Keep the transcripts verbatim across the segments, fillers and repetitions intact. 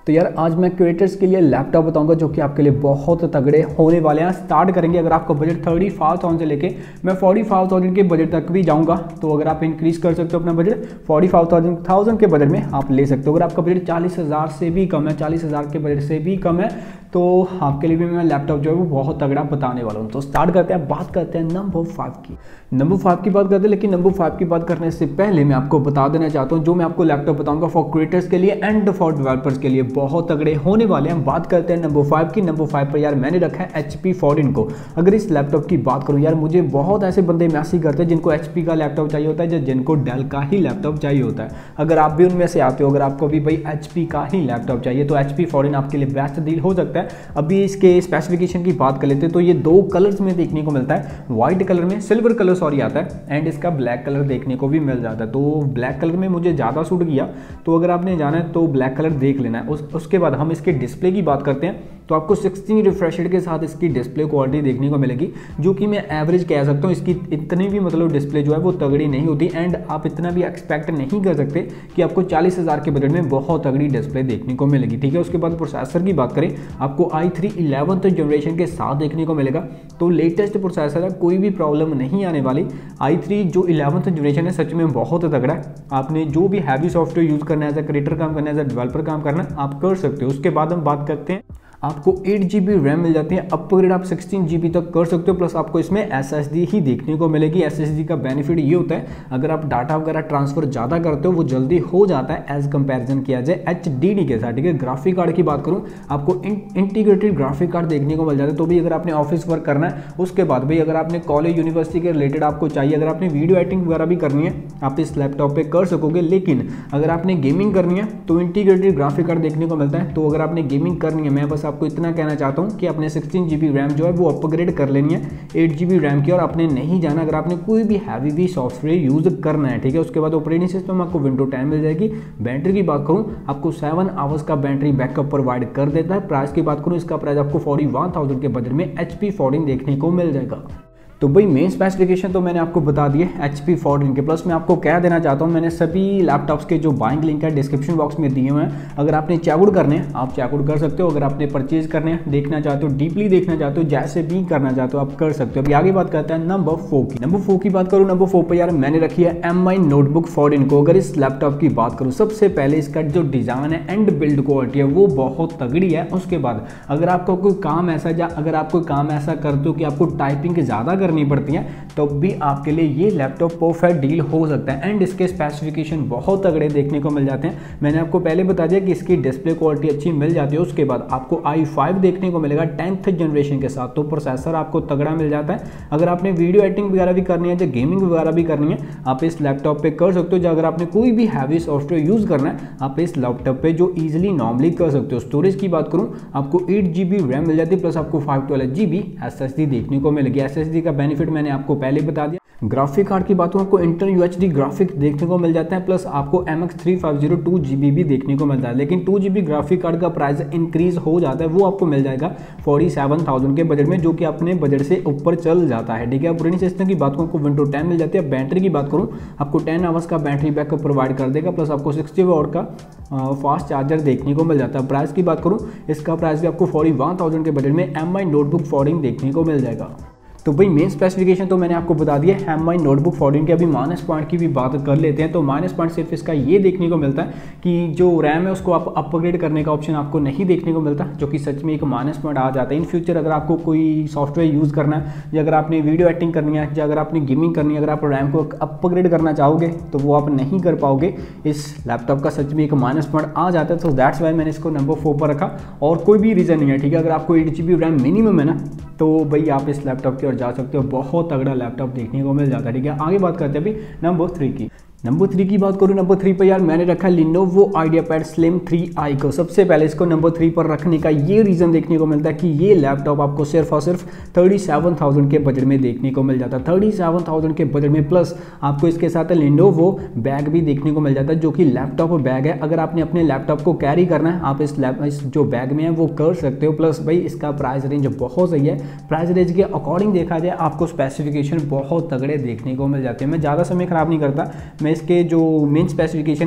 तो यार आज मैं क्रिएटर्स के लिए लैपटॉप बताऊंगा जो कि आपके लिए बहुत तगड़े होने वाले हैं। स्टार्ट करेंगे, अगर आपका बजट थर्टी फाइव थाउजेंड से लेके मैं फोर्टी फाइव थाउजेंड के बजट तक भी जाऊंगा, तो अगर आप इंक्रीज कर सकते हो अपना budget forty five thousand thousand के बजट में आप ले सकते हो। अगर आपका बजट चालीस हज़ार से भी कम है, चालीस हज़ार के बजट से भी कम है, तो आपके लिए भी मैं लैपटॉप जो है वो बहुत तगड़ा बताने वाला हूँ। तो स्टार्ट करते हैं, बात करते हैं नंबर फाइव की। नंबर फाइव की बात करते हैं, लेकिन नंबर फाइव की बात करने से पहले मैं आपको बता देना चाहता हूँ जो मैं आपको लैपटॉप बताऊंगा फॉर क्रिएटर्स के लिए एंड फॉर डेवलपर्स के लिए बहुत तगड़े होने वाले हैं। बात करते हैं नंबर फाइव की। नंबर फाइव पर यार मैंने रखा है एच पी फोर्टीन को। अगर इस लैपटॉप की बात करूँ यार, मुझे बहुत ऐसे बंदे मैसेज करते हैं जिनको एच पी का लैपटॉप चाहिए होता है या जिनको डेल का ही लैपटॉप चाहिए होता है। अगर आप भी उनमें से आते हो, अगर आपको भी भाई एच पी का ही लैपटॉप चाहिए तो एच पी फोर्टीन आपके लिए बेस्ट डील हो सकता है। अभी इसके स्पेसिफिकेशन की बात कर लेते हैं तो ये दो कलर्स में देखने को मिलता है, व्हाइट कलर में, सिल्वर कलर सॉरी आता है, एंड इसका ब्लैक कलर देखने को भी मिल जाता है। तो ब्लैक कलर में मुझे ज़्यादा सूट किया, तो अगर आपने जाना है तो ब्लैक कलर देख लेना है। उस, उसके बाद हम इसके डिस्प्ले की बात करते हैं तो आपको सिक्सटीन रिफ्रेश रेट के साथ इसकी डिस्प्ले क्वालिटी देखने को मिलेगी, जो कि मैं एवरेज कह सकता हूँ। इसकी इतनी भी मतलब डिस्प्ले जो है वो तगड़ी नहीं होती, एंड आप इतना भी एक्सपेक्ट नहीं कर सकते कि आपको चालीस हज़ार के बजट में बहुत तगड़ी डिस्प्ले देखने को मिलेगी, ठीक है। उसके बाद प्रोसेसर की बात करें, आपको आई थ्री इलेवंथ जनरेशन के साथ देखने को मिलेगा, तो लेटेस्ट प्रोसेसर है, कोई भी प्रॉब्लम नहीं आने वाली। आई थ्री जो इलेवंथ जनरेशन है सच में बहुत तगड़ा है। आपने जो भी हैवी सॉफ्टवेयर यूज़ करना है, एज अ क्रिएटर काम करना है, एज अ डेवलपर काम करना है, आप कर सकते हो। उसके बाद हम बात करते हैं, आपको एट जी बी रैम मिल जाती है, अपग्रेड आप सिक्सटीन जी बी तक कर सकते हो, प्लस आपको इसमें एस एस डी ही देखने को मिलेगी। एस एस डी का बेनिफिट ये होता है, अगर आप डाटा वगैरह ट्रांसफर ज़्यादा करते हो वो जल्दी हो जाता है एज कंपैरिजन किया जाए एच डी डी के साथ, ठीक है। ग्राफिक कार्ड की बात करूँ, आपको इंटीग्रेटेड ग्राफिक कार्ड देखने को मिल जाता है। तो भी अगर आपने ऑफिस वर्क करना है, उसके बाद भाई अगर आपने कॉलेज यूनिवर्सिटी के रिलेटेड आपको चाहिए, अगर आपने वीडियो एडिटिंग वगैरह भी करनी है आप इस लैपटॉप पर कर सकोगे। लेकिन अगर आपने गेमिंग करनी है तो इंटीग्रेटेड ग्राफिक कार्ड देखने को मिलता है। तो अगर आपने गेमिंग करनी है, मैं बस आपको इतना कहना चाहता हूं कि अपने सिक्सटीन जी बी रैम जो है वो अपग्रेड कर लेनी है एट जी बी रैम की, और आपने नहीं जाना अगर आपने कोई भी हैवी भी सॉफ्टवेयर यूज करना है, ठीक है। उसके बाद ऑपरेटिंग सिस्टम आपको विंडो टेन मिल जाएगी। बैटरी की बात करूं, आपको सेवन आवर्स का बैटरी बैकअप प्रोवाइड कर देता है। प्राइस की बात करूं, इसका प्राइस आपको फोर्टी वन थाउजेंड के बजट में एच पी फोर्टीन देखने को मिल जाएगा। तो भाई मेन स्पेसिफिकेशन तो मैंने आपको बता दिए एच पी फोर्टीन के। प्लस मैं आपको कह देना चाहता हूँ, मैंने सभी लैपटॉप्स के जो बाइंग लिंक है डिस्क्रिप्शन बॉक्स में दिए हुए हैं। अगर आपने चेकआउट करने हैं आप चेकआउट कर सकते हो, अगर आपने परचेज करने हैं, देखना चाहते हो, डीपली देखना चाहते हो, जैसे भी करना चाहते हो आप कर सकते हो। अभी आगे बात करते हैं नंबर फोर की। नंबर फोर की बात करूँ, नंबर फोर पर यार मैंने रखी है एम आई नोटबुक फोर्टीन को। अगर इस लैपटॉप की बात करूँ, सबसे पहले इसका जो डिज़ाइन है एंड बिल्ड क्वालिटी है वो बहुत तगड़ी है। उसके बाद अगर आपका कोई काम ऐसा या अगर आप कोई काम ऐसा करते हो कि आपको टाइपिंग ज़्यादा करनी पड़ती है, तो भी आपके लिए ये लैपटॉप परफेक्ट डील हो सकता है। एंड इसके स्पेसिफिकेशन बहुत तगड़े देखने को मिल जाते हैं। मैंने आपको पहले बता दिया कि इसकी डिस्प्ले क्वालिटी अच्छी मिल जाती है। उसके बाद आपको आई फाइव देखने को मिलेगा टेंथ जनरेशन के साथ, तो प्रोसेसर आपको तगड़ा मिल जाता है। अगर आपने वीडियो एडिटिंग वगैरह भी करनी है या गेमिंग वगैरह भी करनी है, आप इस लैपटॉप पे कर सकते हो। अगर आपने कोई भी हैवी सॉफ्टवेयर यूज करना है, आप इस लैपटॉप पे जो ईजिली नॉर्मली कर सकते हो। स्टोरेज की बात करूँ, आपको एट जी बी रैम मिल जाती है, प्लस आपको five twelve G B S S D देखने को मिलेगी। एस एस डी का बेनिफिट मैंने आपको पहले बता दिया। ग्राफिक कार्ड की बात हो, आपको internal U H D graphic देखने को मिल जाता है, प्लस आपको M X three five zero two G B भी देखने को मिलता है। लेकिन two G B graphic card का प्राइस इंक्रीज हो जाता है, वो आपको मिल जाएगा फोर्टी सेवन थाउजेंड के बजट में, जो कि अपने बजट से ऊपर चल जाता है, ठीक है। ऑपरेटिंग सिस्टम की बात करूँ, आपको विंडो टेन मिल जाती है। बैटरी की बात करूँ, आपको टेन आवर्स का बैटरी बैकअप प्रोवाइड कर देगा, प्लस आपको सिक्सटी वॉट का फास्ट चार्जर देखने को मिल जाता है। प्राइस की बात करूँ, इसका प्राइस भी आपको फोर्टी वन थाउजेंड के बजट में एम आई नोटबुक फोर्टीन देखने को मिल जाएगा। तो भाई मेन स्पेसिफिकेशन तो मैंने आपको बता दिया एम आई नोटबुक फोर्टीन के। अभी माइनस पॉइंट की भी बात कर लेते हैं। तो माइनस पॉइंट सिर्फ इसका ये देखने को मिलता है कि जो रैम है उसको आप अपग्रेड करने का ऑप्शन आपको नहीं देखने को मिलता, जो कि सच में एक माइनस पॉइंट आ जाता है। इन फ्यूचर अगर आपको कोई सॉफ्टवेयर यूज़ करना है, या अगर आपने वीडियो एडिटिंग करनी है, या अगर आपने गेमिंग करनी है, अगर आप रैम को अपग्रेड करना चाहोगे तो वो आप नहीं कर पाओगे। इस लैपटॉप का सच में एक माइनस पॉइंट आ जाता है। तो दैट्स वाई मैंने इसको नंबर फोर पर रखा, और कोई भी रीज़न नहीं है, ठीक है। अगर आपको eight G B RAM minimum है ना, तो भाई आप इस लैपटॉप की ओर जा सकते हो। बहुत तगड़ा लैपटॉप देखने को मिल जाता है, ठीक है। आगे बात करते हैं अभी नंबर थ्री की। नंबर थ्री की बात करूँ, नंबर थ्री पर यार मैंने रखा है Lenovo IdeaPad slim three I को। सबसे पहले इसको नंबर थ्री पर रखने का ये रीज़न देखने को मिलता है कि ये लैपटॉप आपको सिर्फ और सिर्फ थर्टी सेवन थाउजेंड के बजट में देखने को मिल जाता है। थर्टी सेवन थाउजेंड के बजट में, प्लस आपको इसके साथ लिनोवो बैग भी देखने को मिल जाता है, जो कि लैपटॉप बैग है। अगर आपने अपने लैपटॉप को कैरी करना है, आप इस लैप इस जो बैग में है वो कर सकते हो। प्लस भाई इसका प्राइस रेंज बहुत सही है। प्राइस रेंज के अकॉर्डिंग देखा जाए आपको स्पेसिफिकेशन बहुत तगड़े देखने को मिल जाते हैं। मैं ज़्यादा समय खराब नहीं करता, मैं इसके जो मेन स्पेसिफिकेशन है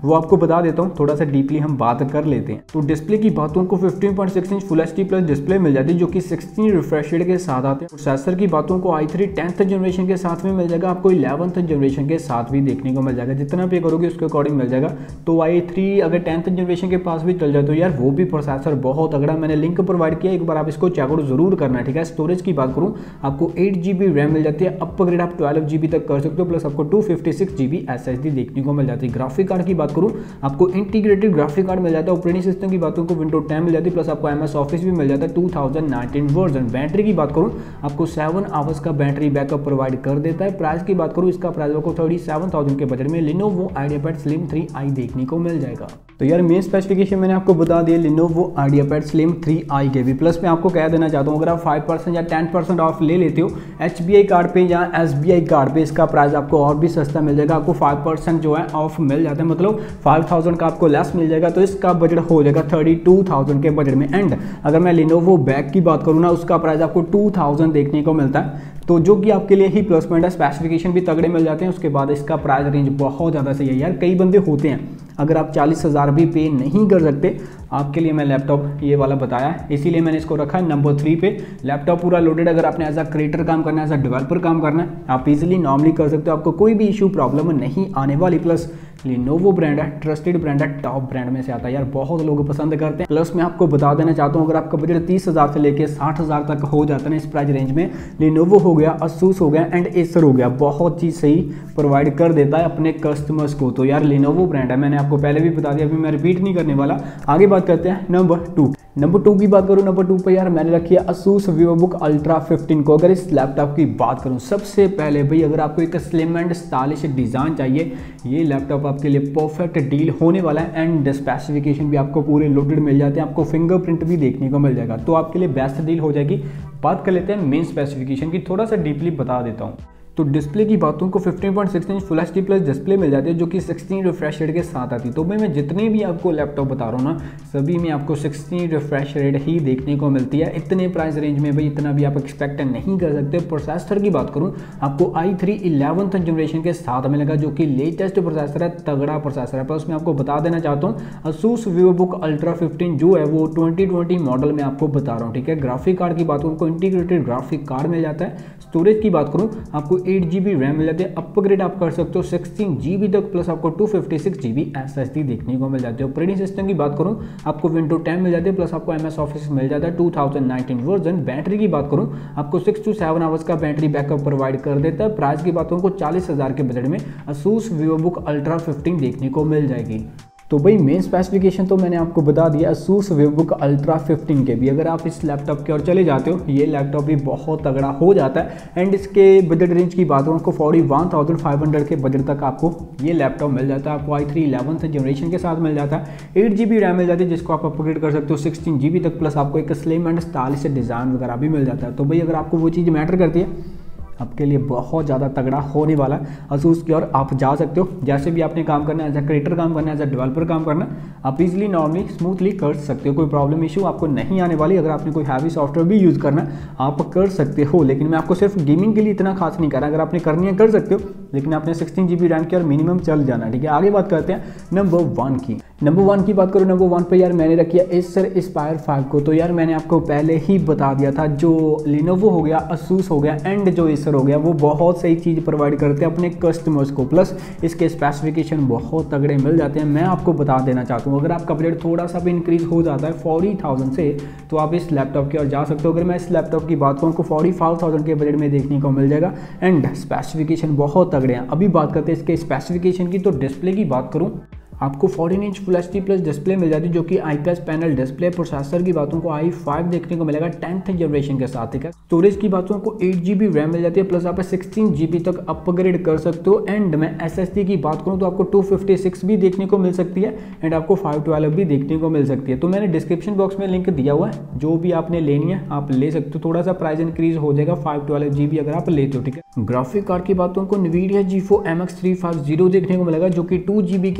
वो आपको बता देता हूँ, थोड़ा सा डीपली हम बात कर लेते हैं। तो डिस्प्ले की बातों को fifteen point six inch full H D plus display मिल जाती है जो कि सिक्सटीन रिफ्रेश रेट के साथ आते हैं। प्रोसेसर की बातों को आई थ्री टेंथ जनरेशन के साथ में मिल जाएगा, आपको इलेवंथ जनरेशन के साथ भी देखने को मिल जाएगा, जितना पे करोगे उसके अकॉर्डिंग मिल जाएगा। तो आई थ्री अगर टेंथ जनरेशन के पास भी चल जाए तो यार वो भी प्रोसेसर बहुत तगड़ा, मैंने लिंक प्रोवाइड किया, एक बार आप इसको चेकआउट जरूर करना है, ठीक है। स्टोरेज की बात करूँ आपको एट जी बी रैम मिल जाती है, अपग्रेड आप ट्वेल्व जी बी तक कर सकते हो, प्लस आपको two fifty six G B S S D देखने को मिल जाती है। ग्राफिक कार्ड की बात करूँ आपको इंटीग्रेटेड ग्राफिक कार्ड मिल जाता है। ऑपरेटिंग सिस्टम की बातों को विंडो टेन मिल जाती है, प्लस आपको एम एस ऑफिस भी मिल जाता है two thousand nineteen version. Battery की बात करूँ आपको सेवन आवर्स का बैटरी बैकअप प्रोवाइड कर देता है। प्राइस की बात करूँ इसका प्राइस आपको थर्टी सेवन थाउजेंड के बजट में Lenovo IdeaPad Slim three I देखने को मिल जाएगा। तो यार मेन स्पेसिफिकेशन मैंने आपको बता दिया Lenovo IdeaPad Slim three I के भी। प्लस मैं आपको कह देना चाहता हूँ अगर आप फाइव परसेंट या टेन परसेंट ऑफ ले लेते हो एच बी आई कार्ड पे या एस बी आई कार्ड पे, इसका प्राइस आपको और भी सस्ता मिल जाएगा, आपको फाइव परसेंट जो है ऑफ मिल जाता है, मतलब फाइव थाउजेंड का आपको लेस मिल जाएगा। तो इसका बजट हो जाएगा थर्टी टू थाउजेंड के बजट में। एंड अगर मैं Lenovo बैग की बात करूँ ना उसका प्राइस आपको टू थाउजेंड देखने को मिलता है, तो जो कि आपके लिए ही प्लस पॉइंट है। स्पेसिफिकेशन भी तगड़े मिल जाते हैं, उसके बाद इसका प्राइस रेंज बहुत ज़्यादा सही है यार। कई बंदे होते हैं अगर आप चालीस हज़ार भी पे नहीं कर सकते, आपके लिए मैं लैपटॉप ये वाला बताया है, इसीलिए मैंने इसको रखा है नंबर थ्री पे। लैपटॉप पूरा लोडेड, अगर आपने एज अ क्रिएटर काम करना है, एज अ डेवलपर काम करना है, आप इजीली नॉर्मली कर सकते हो, आपको कोई भी इशू प्रॉब्लम नहीं आने वाली। प्लस Lenovo ब्रांड है, ट्रस्टेड ब्रांड है, टॉप ब्रांड में से आता है यार, बहुत लोग पसंद करते हैं। प्लस मैं आपको बता देना चाहता हूँ अगर आपका बजट तीस हज़ार से लेकर साठ हज़ार तक हो जाता है ना इस प्राइस रेंज में, Lenovo हो गया, Asus हो गया एंड Acer हो गया, बहुत चीज़ सही प्रोवाइड कर देता है अपने कस्टमर्स को। तो यार Lenovo ब्रांड है, मैंने आपको पहले भी बता दिया, अभी मैं रिपीट नहीं करने वाला। आगे बात करते हैं नंबर टू। नंबर टू की बात करूँ, नंबर टू पर यार मैंने रखी है Asus VivoBook Ultra फिफ्टीन को। अगर इस लैपटॉप की बात करूँ सबसे पहले भाई, अगर आपको एक स्लिम एंड स्टाइलिश डिज़ाइन चाहिए, ये लैपटॉप आपके लिए परफेक्ट डील होने वाला है। एंड स्पेसिफिकेशन भी आपको पूरे लोडेड मिल जाते हैं, आपको फिंगरप्रिंट भी देखने को मिल जाएगा, तो आपके लिए बेस्ट डील हो जाएगी। बात कर लेते हैं मेन स्पेसिफिकेशन की, थोड़ा सा डीपली बता देता हूँ। तो डिस्प्ले की बातों को fifteen point six inch full H D plus display मिल जाती है जो कि सिक्सटीन रिफ्रेश रेट के साथ आती है। तो भाई मैं जितने भी आपको लैपटॉप बता रहा हूँ ना सभी में आपको सिक्सटीन रिफ्रेश रेट ही देखने को मिलती है। इतने प्राइस रेंज में भाई इतना भी आप एक्सपेक्ट नहीं कर सकते। प्रोसेसर की बात करूँ आपको आई थ्री इलेवंथ जनरेशन के साथ मिलेगा जो कि लेटेस्ट प्रोसेसर है, तगड़ा प्रोसेसर है। प्लस मैं आपको बता देना चाहता हूँ Asus VivoBook Ultra फिफ्टीन जो है वो ट्वेंटी ट्वेंटी मॉडल में आपको बता रहा हूँ, ठीक है। ग्राफिक कार्ड की बात करूँ आपको इंटीग्रेटेड ग्राफिक कार्ड मिल जाता है। स्टोरेज की बात करूँ आपको एट जी बी रैम मिल जाती है, अपग्रेड आप कर सकते हो सिक्सटीन जी बी तक, प्लस आपको two fifty six G B S S D देखने को मिल जाती है। ऑपरेटिंग सिस्टम की बात करूँ आपको विंडो टेन मिल जाती है, प्लस आपको एम एस ऑफिस मिल जाता है two thousand nineteen version. Battery की बात करूँ आपको सिक्स टू सेवन आवर्स का बैटरी बैकअप प्रोवाइड कर देता है। प्राइस की बात करूँ चालीस हज़ार के बजट में Asus VivoBook Ultra फिफ्टीन देखने को मिल जाएगी। तो भाई मेन स्पेसिफिकेशन तो मैंने आपको बता दिया Asus VivoBook Ultra फिफ्टीन के भी। अगर आप इस लैपटॉप की ओर चले जाते हो ये लैपटॉप भी बहुत तगड़ा हो जाता है। एंड इसके बजट रेंज की बात करूँ आपको forty one thousand five hundred के बजट तक आपको ये लैपटॉप मिल जाता है। आपको आई थ्री इलेवंथ जनरेशन के साथ मिल जाता है, एट जी बी रैम मिल जाती है जिसको आप अपग्रेड कर सकते हो सिक्सटीन जी बी तक, प्लस आपको एक स्लिम एंड स्टाइलिश डिज़ाइन वगैरह भी मिल जाता है। तो भाई अगर आपको वो चीज़ मैटर करती है आपके लिए बहुत ज़्यादा तगड़ा होने वाला है। Asus की ओर आप जा सकते हो, जैसे भी आपने काम करना है, एज अ क्रिएटर काम करना है, एज अ डेवलपर काम करना है, आप इजीली नॉर्मली स्मूथली कर सकते हो, कोई प्रॉब्लम इशू आपको नहीं आने वाली। अगर आपने कोई हैवी सॉफ्टवेयर भी यूज़ करना है आप कर सकते हो, लेकिन मैं आपको सिर्फ गेमिंग के लिए इतना खास नहीं कर रहा। अगर आपने करनी है कर सकते हो, लेकिन आपने सिक्सटीन जी बी रैम की और मिनिमम चल जाना, ठीक है। आगे बात करते हैं नंबर वन की। नंबर वन की बात करूँ, नंबर वन पे यार मैंने रखी है Acer Aspire फाइव को। तो यार मैंने आपको पहले ही बता दिया था जो Lenovo हो गया, Asus हो गया एंड जो Acer हो गया वो बहुत सही चीज़ प्रोवाइड करते हैं अपने कस्टमर्स को। प्लस इसके स्पेसिफिकेशन बहुत तगड़े मिल जाते हैं। मैं आपको बता देना चाहता हूँ अगर आपका बजट थोड़ा सा भी इंक्रीज हो जाता है फोर्टी थाउजेंड से तो आप इस लैपटॉप की ओर जा सकते हो। अगर मैं इस लैपटॉप की बात करूँ तो फोर्टी फाइव थाउजेंड के बजट में देखने को मिल जाएगा एंड स्पेसिफिकेशन बहुत तगड़े हैं। अभी बात करते हैं इसके स्पेसिफिकेशन की। तो डिस्प्ले की बात करूँ आपको fourteen inch full H D plus display मिल जाती है जो कि I P S panel display. Processor की बातों को आई फाइव देखने को मिलेगा टेंथ जनरेशन के साथ, ठीक है। स्टोरेज की बातों को एट जी बी रैम मिल जाती है, प्लस आप सिक्सटीन जी बी तक अपग्रेड कर सकते हो। एंड मैं एस एस डी की बात करूँ तो आपको टू फिफ्टी सिक्स भी देखने को मिल सकती है एंड आपको फाइव ट्वेल्व भी देखने को मिल सकती है। तो मैंने डिस्क्रिप्शन बॉक्स में लिंक दिया हुआ है, जो भी आपने लेनी है आप ले सकते हो। थोड़ा सा प्राइस इंक्रीज हो जाएगा फाइव ट्वेल्व जी बी अगर आप लेते हो, ठीक है। ग्राफिक कार्ड की बातों को NVIDIA GeForce M X three fifty देखने को मिलेगा जो कि टू जी बी के साथ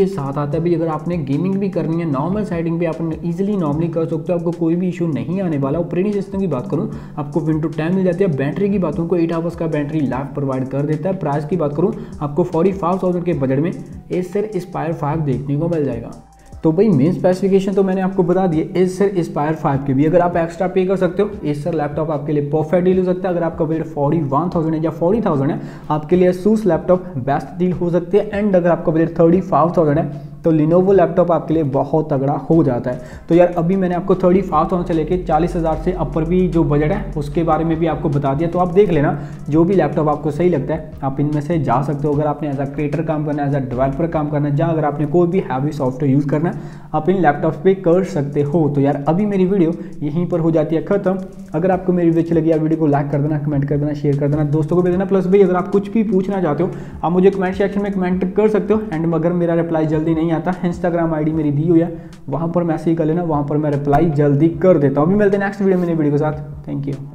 दिखाता है भाई अगर आपने गेमिंग भी करनी है, नॉर्मल साइडिंग भी आप इजीली नॉर्मली कर सकते हो, आपको कोई भी इशू नहीं आने वाला। ऑपरेटिंग सिस्टम की बात करूँ आपको विंडो टेन मिल जाती है। बैटरी की बात करूँ को एट आवर्स का बैटरी लाइफ प्रोवाइड कर देता है। प्राइस की बात करूँ आपको फोर्टी फाइव थाउजेंड के बजट में एसर एस्पायर फाइव देखने को मिल जाएगा। तो भाई मेन स्पेसिफिकेशन तो मैंने आपको बता दिए एसर एस्पायर फाइव के भी, अगर आप एक्स्ट्रा पे कर सकते हो एसर लैपटॉप आपके लिए परफेक्ट डील हो सकता है। अगर आपका बजट फोर्टी वन थाउजेंड है या फोर्टी थाउजेंड है आपके लिए एसूस लैपटॉप बेस्ट डील हो सकती है। एंड अगर आपका बजट थर्टी फाइव थाउजेंड है तो लिनोवो लैपटॉप आपके लिए बहुत तगड़ा हो जाता है। तो यार अभी मैंने आपको थर्टी फाइव थाउजेंड से लेके चालीस हज़ार से अपर भी जो बजट है उसके बारे में भी आपको बता दिया। तो आप देख लेना जो भी लैपटॉप आपको सही लगता है आप इनमें से जा सकते हो। अगर आपने एज अ क्रिएटर काम करना है, एज अ डेवलपर काम करना है, जहाँ अगर आपने कोई भी हैवी सॉफ्टवेयर यूज़ करना है आप इन लैपटॉप्स पे कर सकते हो। तो यार अभी मेरी वीडियो यहीं पर हो जाती है खत्म। अगर आपको मेरी वीडियो अच्छी लगी यार वीडियो को लाइक कर देना, कमेंट कर देना, शेयर कर देना, दोस्तों को भेज देना। प्लस भाई अगर आप कुछ भी पूछना चाहते हो आप मुझे कमेंट सेक्शन में कमेंट कर सकते हो। एंड अगर मेरा रिप्लाई जल्दी नहीं आता इंस्टाग्राम आईडी मेरी दी हुई है वहाँ पर मैसेज कर लेना, वहाँ पर मैं रिप्लाई जल्दी कर देता हूँ। अभी मिलते हैं नेक्स्ट वीडियो में नई वीडियो के साथ। Thank you.